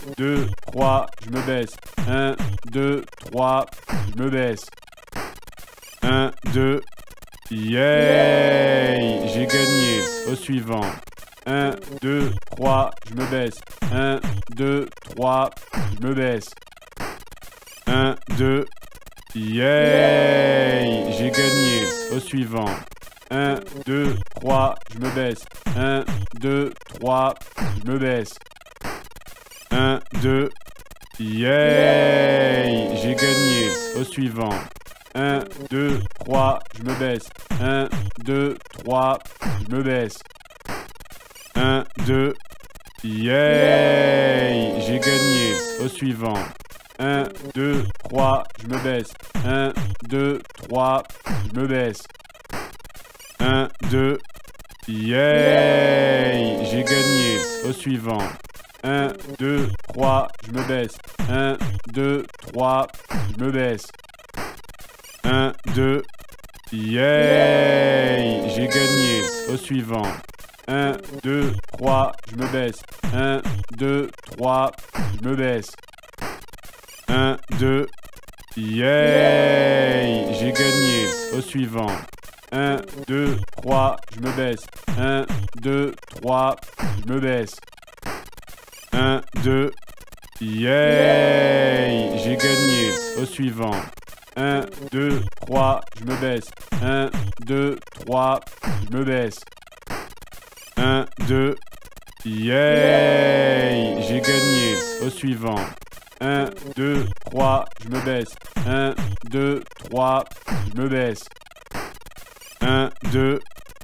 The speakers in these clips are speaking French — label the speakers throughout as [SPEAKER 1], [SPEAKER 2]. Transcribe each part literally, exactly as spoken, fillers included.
[SPEAKER 1] deux, trois, je me baisse. un, deux, trois, je me baisse. un, deux, yay! J'ai gagné. Au suivant. un, deux, trois, je me baisse. un, deux, trois, je me baisse. un, deux, yay! J'ai gagné. Au suivant. un, deux, trois, je me baisse. un, deux, trois, je me baisse. un, deux, yay! J'ai gagné. Au suivant. un, deux, trois, je me baisse. un, deux, trois, je me baisse. un, deux, yay! J'ai gagné. Au suivant. un, deux, trois, je me baisse. un, deux, trois, je me baisse. un, deux, yay! J'ai gagné. Au suivant. un, deux, trois, je me baisse. un, deux, trois, je me baisse. un, deux, yay! J'ai gagné. Au suivant. un, deux, trois, je me baisse. un, deux, trois, je me baisse. un, deux, yay! J'ai gagné. Au suivant. un, deux, trois, je me baisse. un, deux, trois, je me baisse. un, deux, yay! J'ai gagné. Au suivant. un, deux, trois, je me baisse. un, deux, trois, je me baisse. un, deux, yay! J'ai gagné. Au suivant. un, deux, trois, je me baisse. un, deux, trois, je me baisse. un, deux,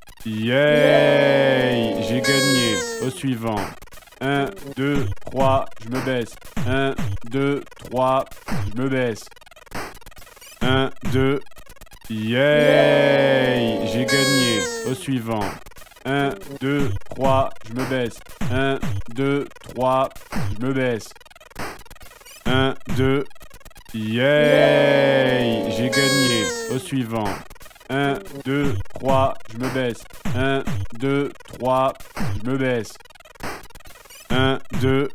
[SPEAKER 1] yay! J'ai gagné. Au suivant. un, deux, trois, je me baisse. un, deux, trois, je me baisse. un, deux, yay! J'ai gagné. Au suivant. un, deux, trois, je me baisse. un, deux, trois, je me baisse. un, deux, yay! J'ai gagné. Au suivant. un, deux, trois, je me baisse. un, deux, trois, je me baisse. un, deux,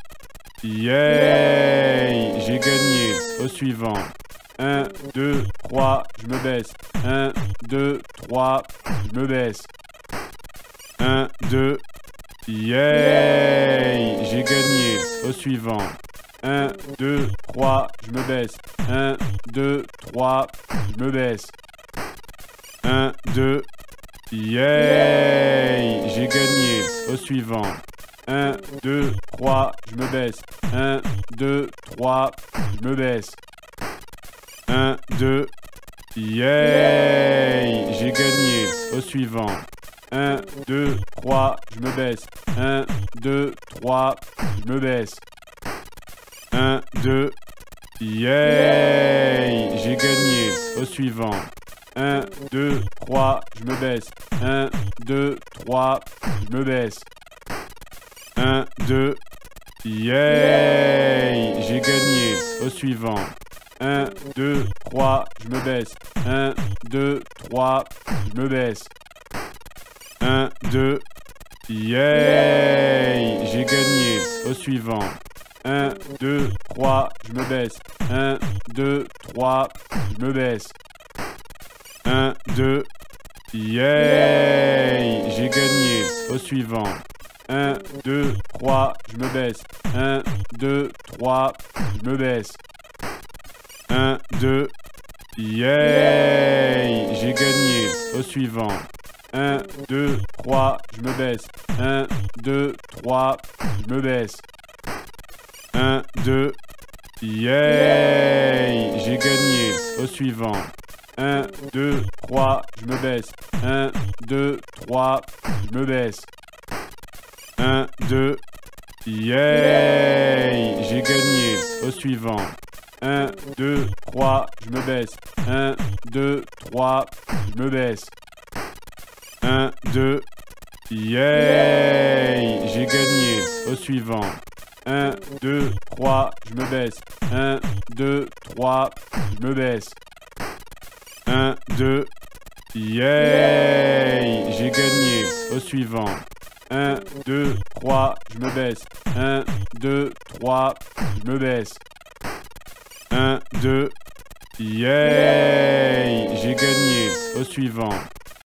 [SPEAKER 1] yay! J'ai gagné. Au suivant. un, deux, trois, je me baisse. un, deux, trois, je me baisse. un, deux, yay! J'ai gagné. Au suivant. un, deux, trois, je me baisse. un, deux, trois, je me baisse. un, deux, yay! J'ai gagné. Au suivant. un, deux, trois, je me baisse. un, deux, trois, je me baisse. un, deux, yay! J'ai gagné. Au suivant. un, deux, trois, je me baisse. un, deux, trois, je me baisse. un, deux, yay! J'ai gagné. Au suivant. un, deux, trois, je me baisse. un, deux, trois, je me baisse. un, deux, yay! J'ai gagné. Au suivant. un, deux, trois, je me baisse. un, deux, trois, je me baisse. un, deux, yay! J'ai gagné. Au suivant. un, deux, trois, je me baisse. un, deux, trois, je me baisse. un, deux, yay! J'ai gagné. Au suivant. un, deux, trois, je me baisse. un, deux, trois, je me baisse. un, deux, yay! J'ai gagné. Au suivant. un, deux, trois, je me baisse. un, deux, trois, je me baisse. un, deux, yay! J'ai gagné. Au suivant. un, deux, trois, je me baisse. un, deux, trois, je me baisse. un, deux, yay! J'ai gagné. Au suivant. un, deux, trois, je me baisse. un, deux, trois, je me baisse. un, deux, yay! J'ai gagné. Au suivant. un, deux, trois, je me baisse. un, deux, trois, je me baisse. un, deux, yay! J'ai gagné. Au suivant. un, deux, trois, je me baisse. un, deux, trois, je me baisse. un, deux, yay! J'ai gagné. Au suivant.